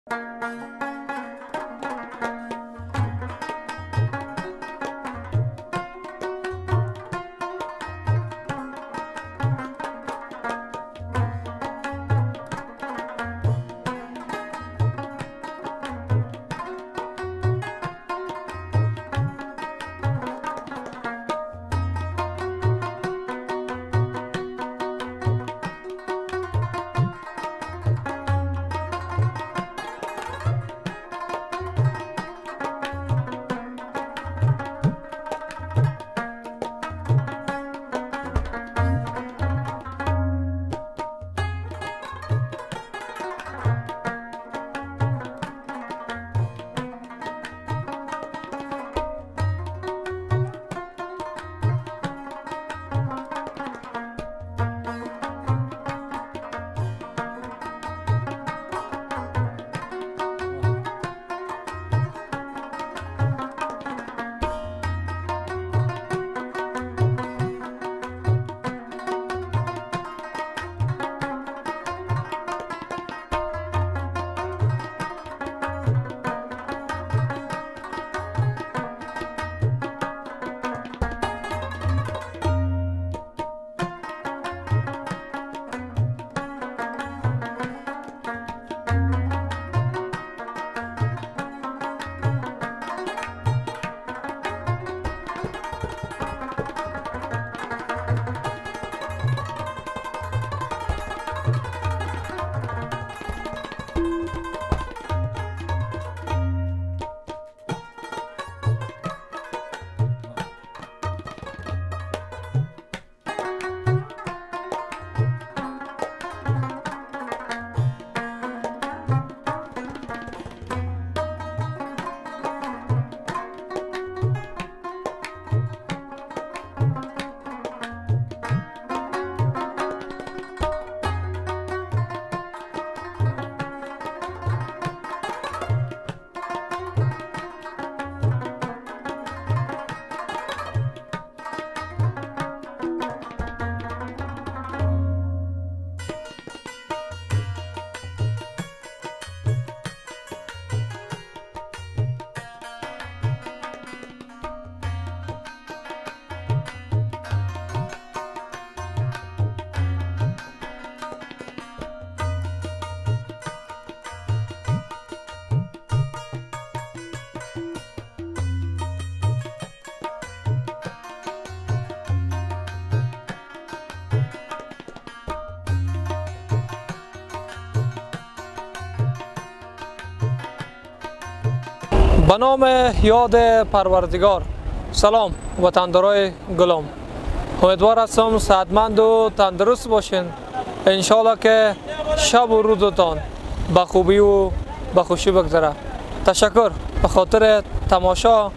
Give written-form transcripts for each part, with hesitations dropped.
به نام یاد پروردگار. سلام وطندارای گلم، امیدوار هستم صحتمند و تندرست باشین. انشالله که شب و روزتان به خوبی و به خوشی بگذره. تشکر به خاطر تماشا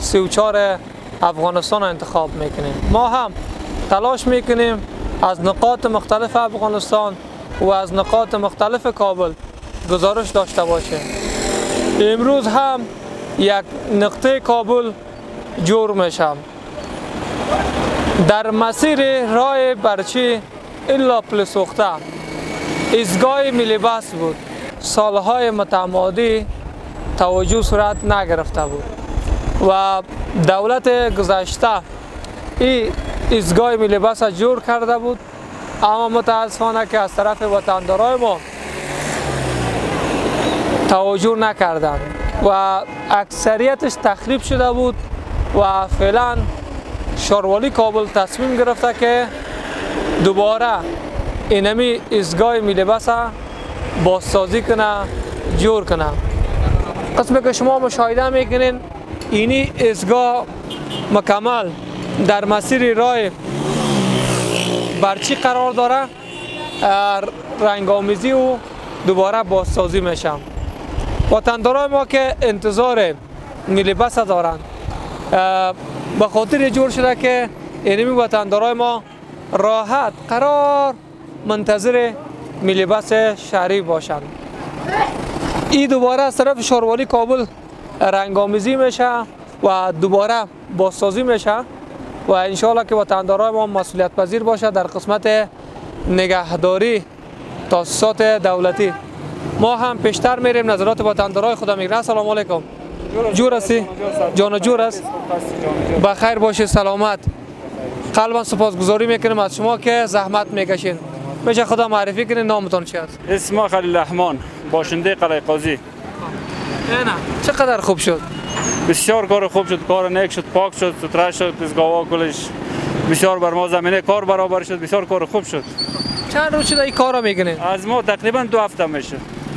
34 افغانستان انتخاب میکنیم. ما هم تلاش میکنیم از نقاط مختلف افغانستان و از نقاط مختلف کابل گزارش داشته باشیم. امروز هم یک نقطه کابل جور میشم. در مسیر راه برچی الا پلسوخته ایستگاه ملی بس بود. سالهای متمادی توجه صورت نگرفته بود و دولت گذشته این ایستگاه ملی بس جور کرده بود، اما متاسفانه که از طرف وطندارای ما توجه نکردند و اکثریتش تخریب شده بود و فعلا شاروالی کابل تصمیم گرفته که دوباره اینمی ایستگاه ملی بس بازسازی کنه، جور کنه. قسمی که شما مشاهده میکنین اینی ایستگاه مکمل در مسیر راه برچی قرار داره، رنگ‌آمیزی و دوباره بازسازی میشه. وطندارای ما که انتظار ملی بس دارند به خاطر جور شده که اینمی وطندارای ما راحت قرار منتظر ملی بس شهری باشند. این دوباره از طرف شاروالی کابل رنگ‌آمیزی میشه و دوباره بازسازی میشه و انشالله که وطندارای ما مسئولیت پذیر باشه در قسمت نگهداری تاسیسات دولتی. ما هم پیشتر میریم نظرات وطندارای خدا میگیرن. سلام علیکم. جور هستی؟ جان جور است؟ بخیر باشید، سلامت. قلبا سپاسگزاری میکنم از شما که زحمت میکشین. میشه خدا معرفی کنین، نامتون چی است؟ اسم خلیل الرحمن، باشنده قلعه قاضی. نه چقدر خوب شد؟ بسیار کار خوب شد، کار نیک شد، پاک شد، سوتره شد، پیشگاه کلش بسیار بر ما زمینه کار برابر شد، بسیار کار خوب شد. چند روز شده این کارا میکنین؟ از ما تقریبا 2 هفته میشه.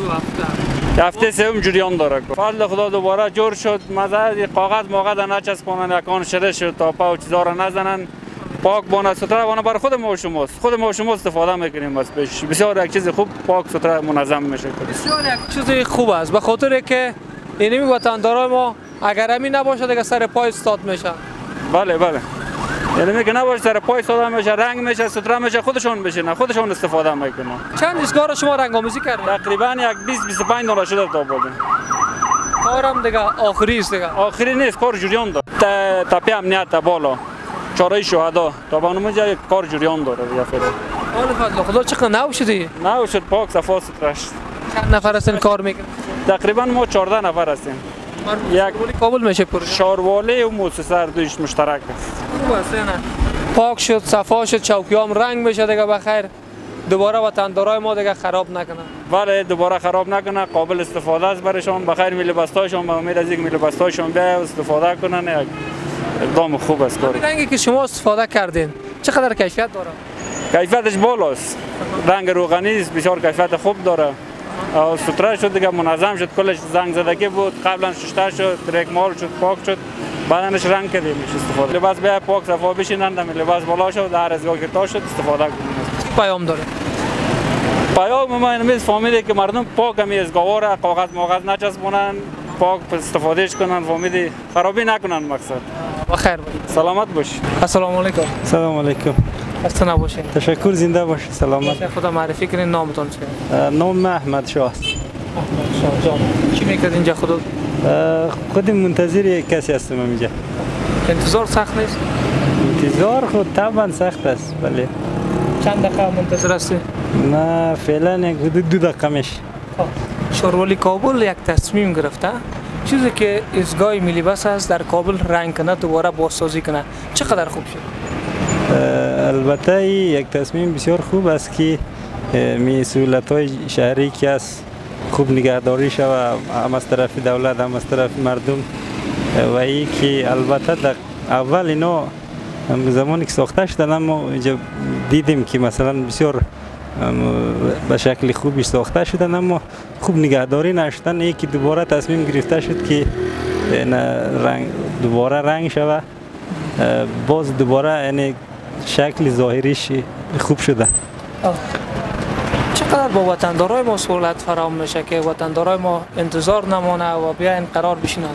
2 هفته. هفته سوم جریان داره. فضل خدا دوباره جور شد، مزه کاغذ موقع نچسبونن، یکان شده شد تا پا و چیزا را نزنن. پاک بانه سوتره بانه برای خود ما و شماست. خود ما و شما استفاده میکنیم از پیش. بسیار یک چیز خوب، پاک سوتره منظم میشه. بسیار یک چیز خوب است، به خاطر که اینمی وطندارای ما اگر همین نباشه دیگه سر پای استاد میشن. بله بله. یعنی میگه نباشه سر پای استاد میشه، رنگ میشه، سوتره میشه، خودشون بشینن، خودشون استفاده میکنن. چند ایستگاه را شما رنگ‌آمیزی کردید؟ تقریبا یک 20-25 دانه شده تا بود. کارم دیگه آخری است دیگه. آخری نیست، کار جریان داره. تپه امنیت بالا. چاره شهدا تا بانمونجا یک کار جریان داره دیگه فعلا. حال فضل خدا چقدر نو شدی؟ نو شد، پاک صفا سوتره شد. چند نفر هستین کار میکنن؟ تقریبا ما 14 نفر هستیم. یک کابل میشه پر. شاروالی و مؤسسه دویش مشترک است. خوب است نه؟ پاک شد، صفا شد، چوکیام رنگ میشه دیگه بخیر. دوباره وطندارای ما دیگه خراب نکنن. بله دوباره خراب نکنه، قابل استفاده است برایشان. بخیر می لباساشون، به امید از اینکه می لباساشون بیا استفاده کنن. یک اقدام خوب است کار. رنگی که شما استفاده کردین چقدر کیفیت داره؟ کیفیتش بالاست. رنگ روغنی است، بسیار کیفیت خوب داره. سوتره شد دیگه، منظم شد، کلش زنگ زدگی بود، قبلا شسته شد، ترکمال شد، پاک شد، بعدش رنگ کردیم استفاده. لباس بیا پاک صفا بشینن، لباس بالا شد، هر از گاه که تا شد استفاده کنیم. پیام داره. پیام ما اینمیز فهمیده که مردم پاک همی از گواره کاغذ نچسبونن، پاک استفادهش کنن، فهمیده خرابی نکنن مقصد. بخیر باشید. سلامت باشید. السلام علیکم. سلام علیکم. خسته نباشید. تشکر، زنده باشید. سلامت. خدا معرفی کنین، نامتون چیه؟ نام احمد شاه است. احمد شاه جان. چی میکرد اینجا خودت؟ خود منتظر کسی هستم اینجا. انتظار سخت نیست؟ انتظار خود طبعا سخت است، ولی چند دقیقه منتظر هستی؟ نه فعلا یک حدود 2 دقیقه میشه. شاروالی کابل یک تصمیم گرفته چیزی که ایستگاه ملی بس است در کابل رنگ کنه، دوباره بازسازی کنه. چقدر خوب شد؟ البته یک تصمیم بسیار خوب است که می سهولت‌های شهری که است خوب نگهداری شود، هم از طرف دولت هم از طرف مردم. و ای که البته در اول اینا زمانی که ساخته شدن ما دیدیم که مثلا بسیار به شکل خوبی ساخته شدن، اما خوب نگهداری نشدن. ای که دوباره تصمیم گرفته شد که دوباره رنگ شود، باز دوباره یعنی شکل ظاهریش خوب شده. چقدر با وطندارای ما سهولت فراهم میشه که وطندارای ما انتظار نمانه و بیاین قرار بشینن؟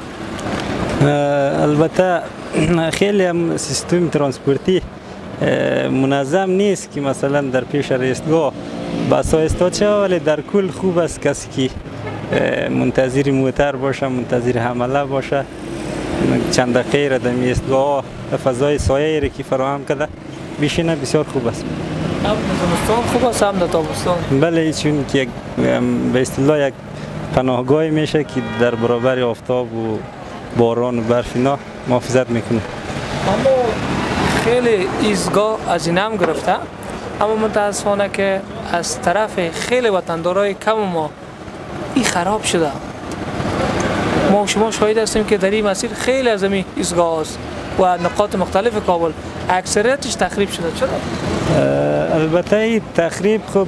البته خیلی هم سیستم ترانسپورتی منظم نیست که مثلا در پیش ایستگاه بسا استاد شود، ولی در کل خوب است کسی که منتظر موتر باشه، منتظر حمله باشه، چند دقیقه را در ایستگاه فضای سایه را که فراهم کرده بشینه، بسیار خوب است. هم زمستان خوب است هم تابستان؟ بله، چون که به اصطلاح یک پناهگاه میشه که در برابر آفتاب و باران و برف اینا محافظت میکنه. اما خیلی ایستگاه از این هم گرفته، اما متاسفانه که از طرف خیلی وطندارای کم ما این خراب شده. ما شما شاهد هستیم که در این مسیر خیلی از این ایستگاه است و نقاط مختلف کابل اکثریتش تخریب شده. چرا؟ البته این تخریب خب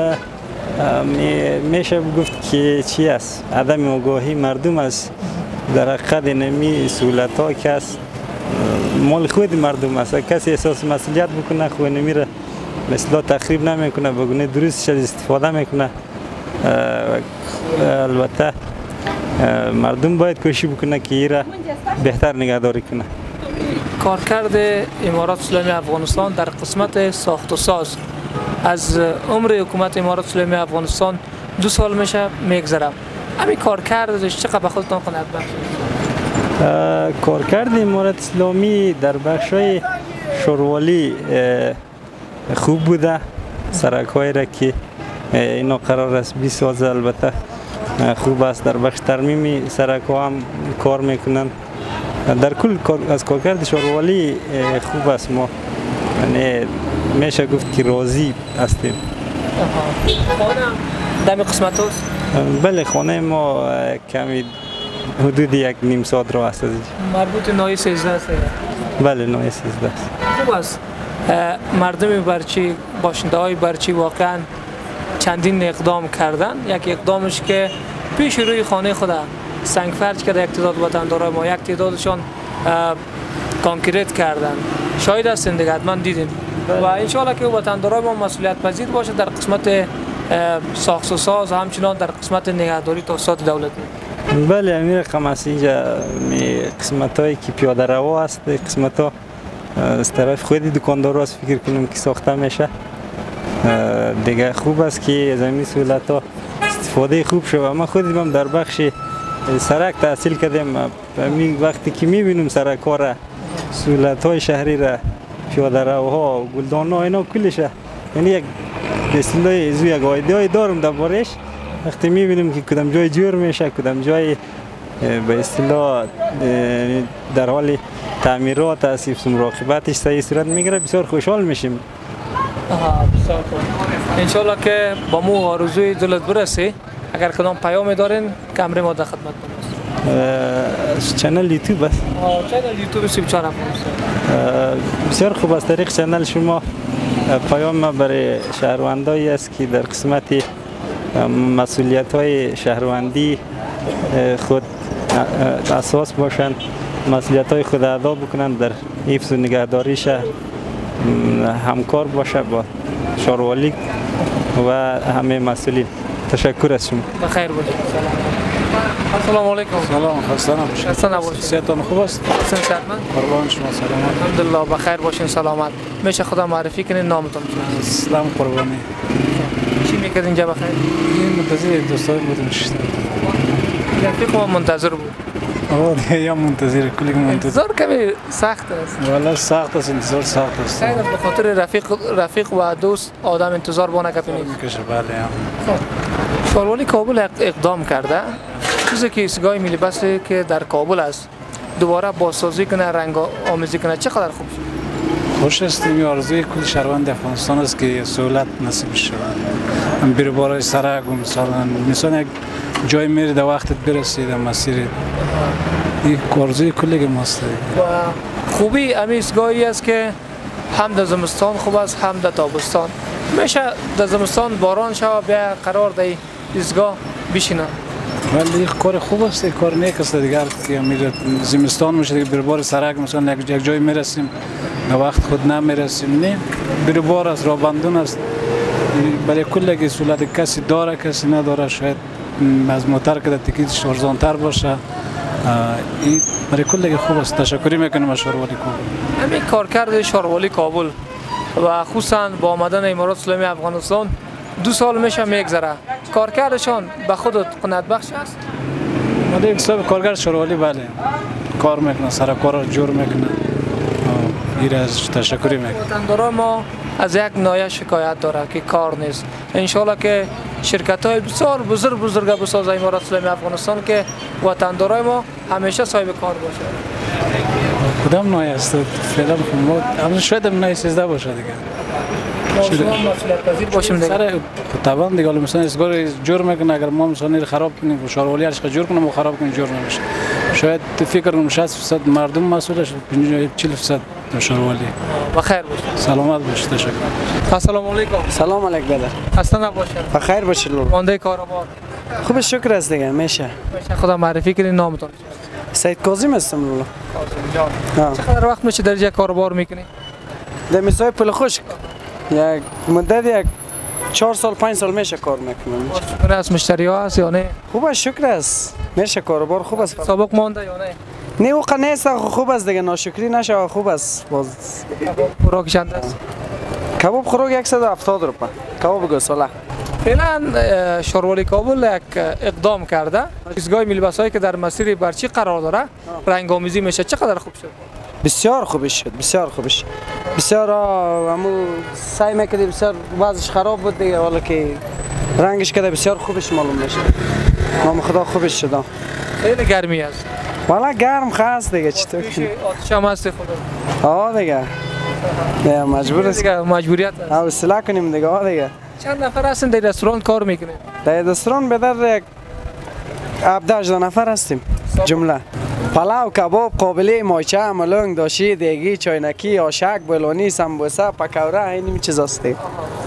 میشه گفت که چی است؟ عدم آگاهی مردم است. در حقیقت نمی سهولت ها که است مال خود مردم است. کسی احساس مسئولیت بکنه خود نمیره مثلا تخریب نمیکنه، بگونه درستش استفاده میکنه. البته مردم باید کوشش بکنه که ایره بهتر نگهداری کنه. کارکرد امارات اسلامی افغانستان در قسمت ساخت و ساز از عمر حکومت امارات اسلامی افغانستان 2 سال میشه میگذره. همین کارکردش چقدر به خودتان قناعت بخش؟ کارکرد امارات اسلامی در بخشای شاروالی خوب بوده. سرک‌هایی را که اینا قرار است 20 سال البته خوب است. در بخش ترمیم سرک ها هم کار میکنن. در کل از کارکرد شاروالی خوب است. ما یعنی میشه گفت که راضی هستیم. خانه دم قسمت هست؟ بله خانه ما کمی حدود 1.5 ساعت راه است. مربوط نای 13 است؟ بله نای 13 است. خوب است. مردم برچی باشنده های برچی واقعا چندین اقدام کردن. یک اقدامش که پیش روی خانه خود سنگ فرش کرده یک تعداد وطندارای ما، یک تعدادشان کانکریت کردن. شاید هستین دیگه حتما دیدین و انشالله که وطندارای ما مسئولیت پذیر باشه در قسمت ساخت و ساز، همچنان در قسمت نگهداری توسط دولتی. بله همین رقم است. اینجا قسمت هایی که پیاده روا است، قسمت ها از طرف خودی دکاندار است فکر کنم که ساخته میشه. دیگه خوب است که از این سهولت ها استفاده خوب شد. ما خودم هم در بخش سرک تحصیل کردیم. وقتی که میبینم سرک ها را، سهولت های شهری را، پیاده روها، گلدان ها، اینا کلش یعنی یک اصطلاح زو یک ایده دارم دربارش. وقتی میبینم که کدام جای جور میشه، کدام جای به اصطلاح در حال تعمیرات است، مراقبتش صحیح صورت میگیره، بسیار خوشحال میشیم. بسیار خوب. انشالله که با مو آرزوی دلت برسه. اگر کدام پیام دارین کامری ما در خدمت است. چنل یوتیوب است. چنل یوتیوب 34 بسیار خوب است. طریق چنل شما پیام ما برای شهروندایی است که در قسمت مسئولیت های شهروندی خود اساس باشند، مسئولیت های خود ادا بکنند، در حفظ و نگهداری شهر همکار باشه با شاروالی و همه مسئولین. تشکر از شما. بخیر باشید. السلام علیکم. سلام، خسته نباشید. خسته نباشید. صحتتون خوب است؟ صحتمند؟ قربان شما، سلامت. الحمدلله بخیر باشین، سلامت. میشه خدا معرفی کنین نامتون چیه؟ اسلام قربانی. چی میکرد اینجا بخیر؟ این منتظر دوستان بودم شد. رفیق ما منتظر بود. دیگه یا منتظر کلی منتظر. انتظار کمی سخت است. والا سخت است، انتظار سخت است. شاید به خاطر رفیق و دوست آدم انتظار با نکته میکشه. بله. شاروالی کابل اقدام کرده. چیزی که ایستگاه ملی بس که در کابل است دوباره بازسازی کنه، رنگ آمیزی کنه، چقدر خوب شد. خوش است. این آرزوی کل شهروند افغانستان است که سهولت نصیب شود. بر بالای سرک مثلا یک جای میری در وقتت برسی در مسیر. این آرزوی کلی ماست. و خوبی امی ایستگاهی است که هم در زمستان خوب است، هم در تابستان. میشه در زمستان باران شود بیا قرار در ایستگاه بشینه. ولی کار خوب است، کار نیک است. دیگر که میره زمستان میشه دیگه بربار سرک مثلا یک جای میرسیم در وقت خود نمیرسیم. نه بربار است، راه است. برای کل که سهولت کسی داره کسی نداره. شاید از موتر که تیکیتش ارزان‌تر باشه. این برای کل که خوب است. تشکری میکنم از شاروالی کابل. همین کارکرد شاروالی کابل و خصوصا با آمدن امارات اسلامی افغانستان 2 سال میشه میگذره. کارکردشان به خودت قناعت بخش است؟ ما یک صاحب کارگر شاروالی بله کار میکنه، سر کار جور میکنه. این از تشکری میکنم. وطندارای ما از یک نایه شکایت داره که کار نیست. انشالله که شرکت های بسیار بزرگ بسازه امارات اسلامی افغانستان که وطندارای ما همیشه صاحب کار باشه. کدام نایه است؟ فعلا ما شاید نایه 13 باشه دیگه. مسئولیت پذیر باشیم دیگه. سر طبعا دیگه مثلا اسگار جور میکنه. اگر ما مثلا خراب کنیم و شاروالی هرش جور کنیم و خراب کنیم جور نمیشه. شاید فکر کنم 60% مردم مسئولش 40% شاروالی. بخیر باشید. سلامت باشید. تشکر. السلام علیکم. سلام علیکم برادر. خسته نباشید. بخیر باشید. مانده کاروبار. خوب شکر است دیگه میشه. خدا معرفی کنین نامتون. سید کاظم هستم لولا. کاظم جان. چقدر وقت میشه در اینجا کاروبار میکنی؟ در میسای پل خشک یک مدت یک 4 سال 5 سال میشه کار میکنم. شکر است مشتری ها هست یا نه؟ خوب است شکر است. میشه کاروبار خوب است. سابق مانده یا نه؟ نه او نیست خوب است دیگه ناشکری نشه خوب است. باز خوراک چند است؟ کباب خوراک 170 روپیه. کباب گوساله. فعلا شاروالی کابل یک اقدام کرده. ایستگاه ملی بسایی که در مسیر برچی قرار داره رنگ آمیزی میشه. چقدر خوب شد؟ بسیار خوب شد. بسیار خوب شد. بسیار همو سعی میکردیم بسیار وضعش خراب بود دیگه، حالا که رنگش کده بسیار خوبش معلوم میشه. نام خدا خوبش شد. خیلی گرمی است. والا گرم خاص دیگه چطور پیش کنی؟ آتش هم هستی خدا. آه دیگه. نه مجبور است. دیگه مجبوریت است. حوصله کنیم دیگه آه دیگه. چند نفر هستین در رستوران کار میکنین؟ در رستوران به در یک 17 نفر هستیم جمله. پلاو، کباب، قابلی، مایچه، ملنگ، داشی، دیگی، چاینکی، آشک، بلونی، سمبوسه، پکوره، این چیز است دیگه.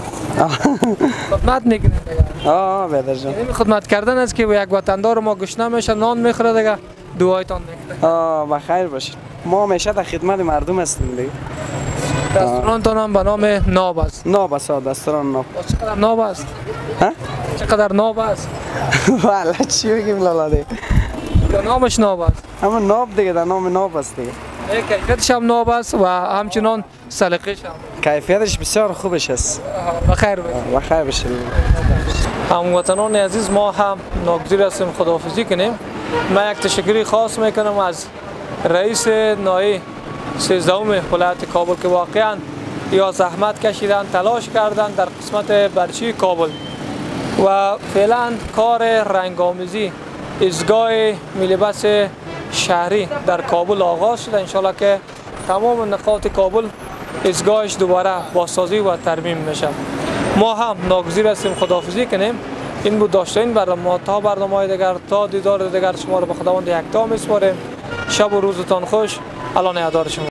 خدمت میکنین دیگه. آه بیادر جان. این خدمت کردن است که یک وطندار ما گشنه میشه نان میخوره دیگه دعایتان میکنه. بخیر باشید. ما همیشه در خدمت مردم هستیم دیگه. رستورانتان هم به نام ناب است. ناب است رستوران ناب. چقدر ناب است؟ ها؟ چقدر ناب است؟ والا چی بگیم لالا دیگه. یا نامش ناب است؟ اما ناب دیگه در نام ناب است دیگه. کیفیتش هم ناب است و همچنان سلیقه‌ش هم. کیفیتش بسیار خوبش است. بخیر باشید. بخیر باشید. هموطنان عزیز ما هم ناگزیر هستیم خداحافظی کنیم. من یک تشکری خاص میکنم از رئیس نایی 13 ولایت کابل که واقعا یا زحمت کشیدن تلاش کردن در قسمت برچی کابل و فعلا کار رنگ‌آمیزی ایستگاه ملی بس شهری در کابل آغاز شده. انشالله که تمام نقاط کابل ایستگاهش دوباره بازسازی و ترمیم میشه. ما هم ناگزیر هستیم خداحافظی کنیم. این بود داشتین برنامه تا برنامه‌های دیگر تا دیدار دیگر شما رو به خداوند یکتا میسپاریم. شب و روزتان خوش. الله نگهدار شما.